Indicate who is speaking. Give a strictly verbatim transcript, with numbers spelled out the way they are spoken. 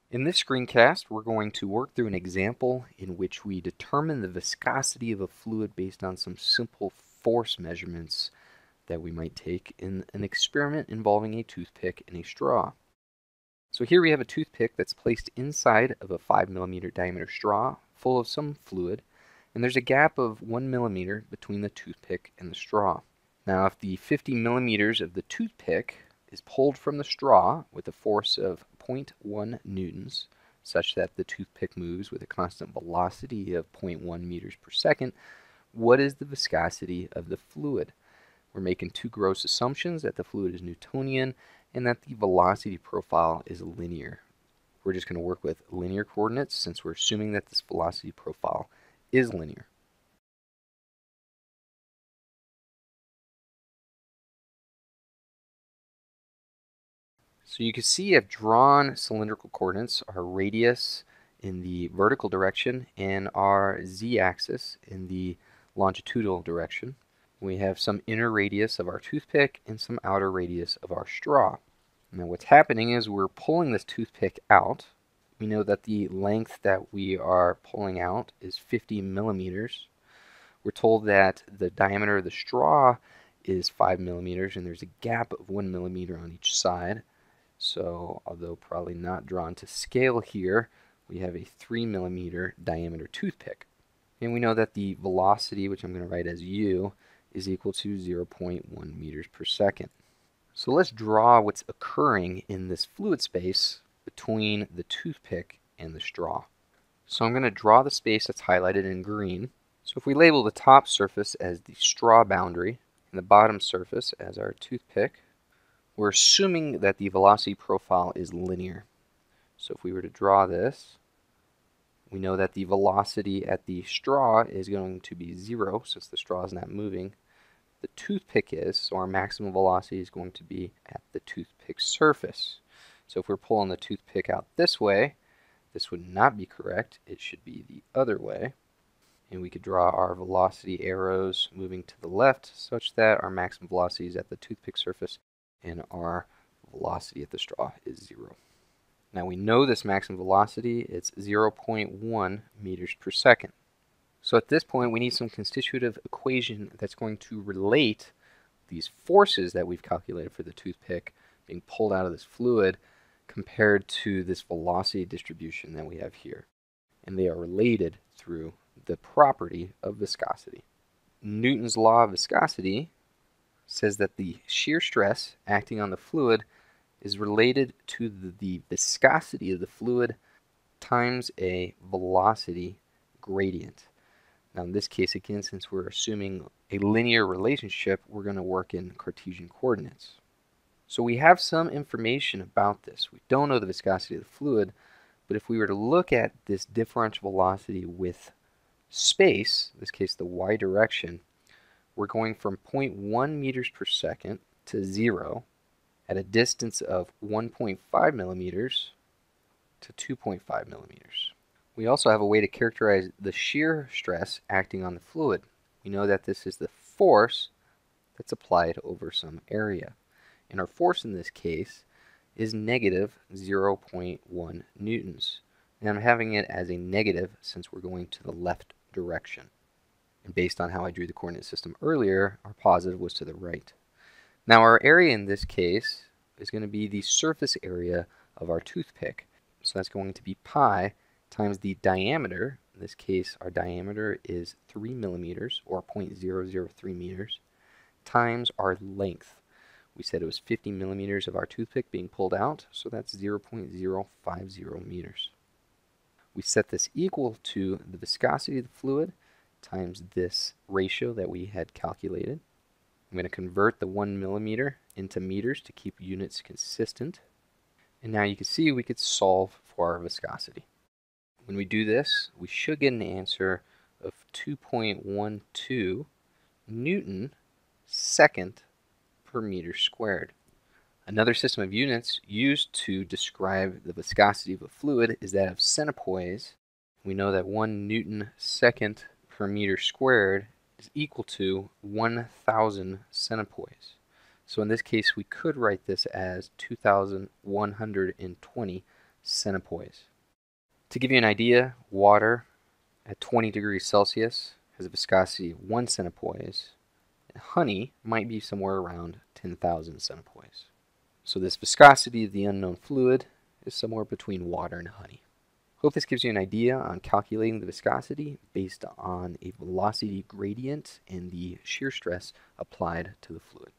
Speaker 1: In this screencast, we're going to work through an example in which we determine the viscosity of a fluid based on some simple force measurements that we might take in an experiment involving a toothpick and a straw. So here we have a toothpick that's placed inside of a five millimeter diameter straw full of some fluid, and there's a gap of one millimeter between the toothpick and the straw. Now, if the fifty millimeters of the toothpick is pulled from the straw with a force of zero point one newtons, such that the toothpick moves with a constant velocity of zero point one meters per second, what is the viscosity of the fluid? We're making two gross assumptions, that the fluid is Newtonian and that the velocity profile is linear. We're just going to work with linear coordinates since we're assuming that this velocity profile is linear. So you can see I've drawn cylindrical coordinates, our radius in the vertical direction and our z-axis in the longitudinal direction. We have some inner radius of our toothpick and some outer radius of our straw. Now what's happening is we're pulling this toothpick out. We know that the length that we are pulling out is fifty millimeters. We're told that the diameter of the straw is five millimeters and there's a gap of one millimeter on each side. So, although probably not drawn to scale here, we have a three millimeter diameter toothpick. And we know that the velocity, which I'm going to write as u, is equal to zero point one meters per second. So let's draw what's occurring in this fluid space between the toothpick and the straw. So I'm going to draw the space that's highlighted in green. So if we label the top surface as the straw boundary and the bottom surface as our toothpick, we're assuming that the velocity profile is linear. So if we were to draw this, we know that the velocity at the straw is going to be zero since the straw is not moving. The toothpick is, so our maximum velocity is going to be at the toothpick surface. So if we're pulling the toothpick out this way, this would not be correct. It should be the other way. And we could draw our velocity arrows moving to the left such that our maximum velocity is at the toothpick surface and our velocity at the straw is zero. Now we know this maximum velocity, it's zero point one meters per second. So at this point we need some constitutive equation that's going to relate these forces that we've calculated for the toothpick being pulled out of this fluid compared to this velocity distribution that we have here. And they are related through the property of viscosity. Newton's law of viscosity says that the shear stress acting on the fluid is related to the, the viscosity of the fluid times a velocity gradient. Now in this case, again, since we're assuming a linear relationship, we're going to work in Cartesian coordinates. So we have some information about this. We don't know the viscosity of the fluid, but if we were to look at this differential velocity with space, in this case the y direction, we're going from zero point one meters per second to zero at a distance of one point five millimeters to two point five millimeters. We also have a way to characterize the shear stress acting on the fluid. We know that this is the force that's applied over some area. And our force in this case is negative zero point one newtons. And I'm having it as a negative since we're going to the left direction. And based on how I drew the coordinate system earlier, our positive was to the right. Now our area in this case is going to be the surface area of our toothpick. So that's going to be pi times the diameter. In this case, our diameter is three millimeters, or zero point zero zero three meters, times our length. We said it was fifty millimeters of our toothpick being pulled out, so that's zero point zero five zero meters. We set this equal to the viscosity of the fluid times this ratio that we had calculated. I'm going to convert the one millimeter into meters to keep units consistent. And now you can see we could solve for our viscosity. When we do this, we should get an answer of two point one two Newton second per meter squared. Another system of units used to describe the viscosity of a fluid is that of Centipoise. We know that one Newton second per meter squared is equal to one thousand centipoise. So in this case, we could write this as two thousand one hundred twenty Centipoise. To give you an idea, water at twenty degrees Celsius has a viscosity of one centipoise. And honey might be somewhere around ten thousand centipoise. So this viscosity of the unknown fluid is somewhere between water and honey. Hope this gives you an idea on calculating the viscosity based on a velocity gradient and the shear stress applied to the fluid.